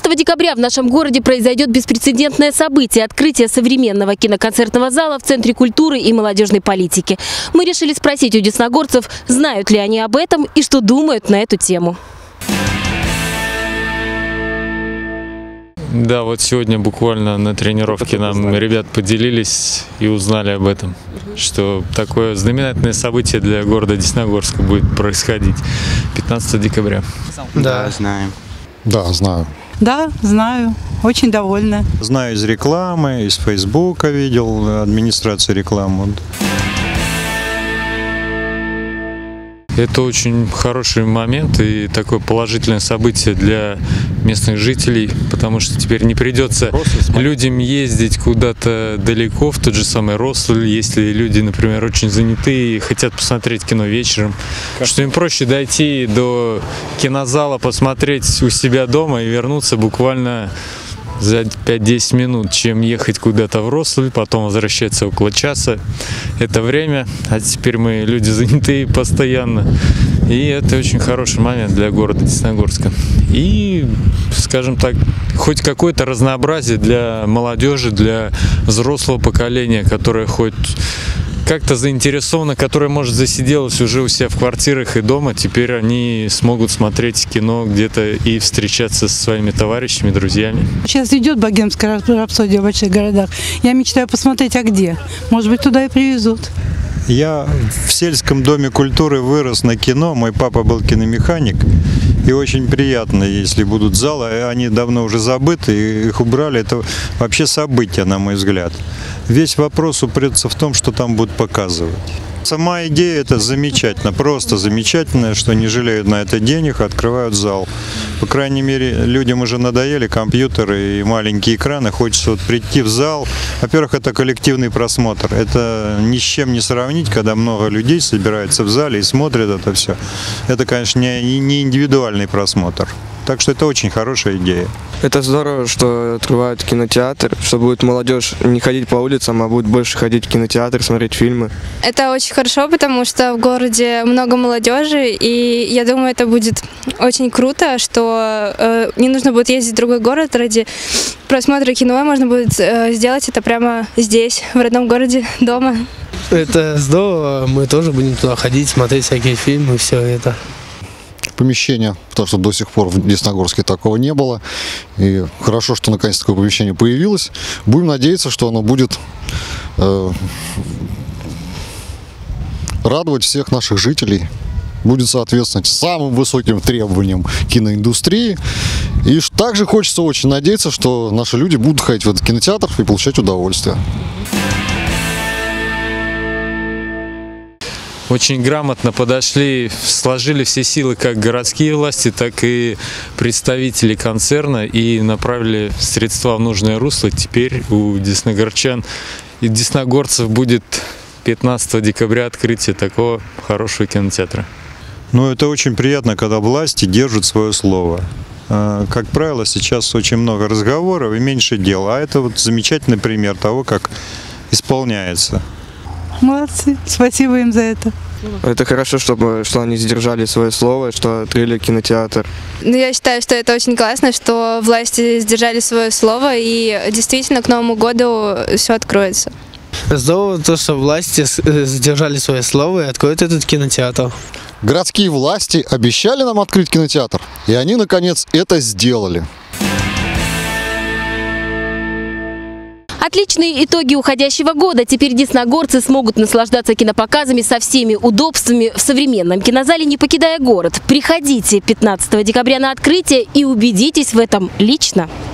15 декабря в нашем городе произойдет беспрецедентное событие – открытие современного киноконцертного зала в Центре культуры и молодежной политики. Мы решили спросить у десногорцев, знают ли они об этом и что думают на эту тему. Да, вот сегодня буквально на тренировке нам ребят поделились и узнали об этом, что такое знаменательное событие для города Десногорска будет происходить 15 декабря. Да, знаем. Да, знаю. Да, знаю. Очень довольна. Знаю из рекламы, из Фейсбука видел администрацию рекламы. Это очень хороший момент и такое положительное событие для местных жителей, потому что теперь не придется людям ездить куда-то далеко, в тот же самый Рославль, если люди, например, очень заняты и хотят посмотреть кино вечером, что им проще дойти до кинозала, посмотреть у себя дома и вернуться буквально за 5-10 минут, чем ехать куда-то в Рославль, потом возвращаться около часа. Это время, а теперь мы люди занятые постоянно. И это очень хороший момент для города Десногорска. И, скажем так, хоть какое-то разнообразие для молодежи, для взрослого поколения, которое хоть как-то заинтересовано, которое, может, засиделось уже у себя в квартирах и дома, теперь они смогут смотреть кино где-то и встречаться со своими товарищами, друзьями. Сейчас идет богемская рапсодия в больших городах. Я мечтаю посмотреть, а где? Может быть, туда и привезут. Я в сельском доме культуры вырос на кино, мой папа был киномеханик, и очень приятно, если будут залы, они давно уже забыты, их убрали, это вообще событие, на мой взгляд. Весь вопрос упрется в том, что там будут показывать. Сама идея это замечательно, просто замечательно, что не жалеют на это денег, открывают зал. По крайней мере, людям уже надоели компьютеры и маленькие экраны, хочется вот прийти в зал. Во-первых, это коллективный просмотр, это ни с чем не сравнить, когда много людей собирается в зале и смотрят это все. Это, конечно, не индивидуальный просмотр. Так что это очень хорошая идея. Это здорово, что открывают кинотеатр, что будет молодежь не ходить по улицам, а будет больше ходить в кинотеатр, смотреть фильмы. Это очень хорошо, потому что в городе много молодежи, и я думаю, это будет очень круто, что не нужно будет ездить в другой город ради просмотра кино, можно будет сделать это прямо здесь, в родном городе, дома. Это здорово, мы тоже будем туда ходить, смотреть всякие фильмы, все это. Помещение, потому что до сих пор в Десногорске такого не было. И хорошо, что наконец такое помещение появилось. Будем надеяться, что оно будет радовать всех наших жителей, будет соответствовать самым высоким требованиям киноиндустрии. И также хочется очень надеяться, что наши люди будут ходить в этот кинотеатр и получать удовольствие. Очень грамотно подошли, сложили все силы как городские власти, так и представители концерна и направили средства в нужное русло. Теперь у десногорчан и десногорцев будет 15 декабря открытие такого хорошего кинотеатра. Ну, это очень приятно, когда власти держат свое слово. Как правило, сейчас очень много разговоров и меньше дел, а это вот замечательный пример того, как исполняется. Молодцы. Спасибо им за это. Это хорошо, что они сдержали свое слово, что открыли кинотеатр. Я считаю, что это очень классно, что власти сдержали свое слово, и действительно к Новому году все откроется. Здорово то, что власти сдержали свое слово и откроют этот кинотеатр. Городские власти обещали нам открыть кинотеатр, и они, наконец, это сделали. Отличные итоги уходящего года. Теперь десногорцы смогут наслаждаться кинопоказами со всеми удобствами в современном кинозале, не покидая город. Приходите 15 декабря на открытие и убедитесь в этом лично.